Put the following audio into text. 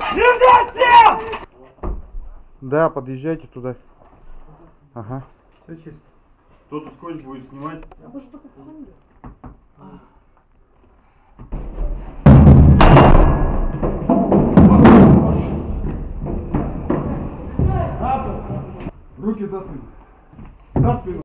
Нельзя всем! Да, подъезжайте туда. Ага. Все чисто. Кто-то скотч будет снимать. Руки за спину. За спину.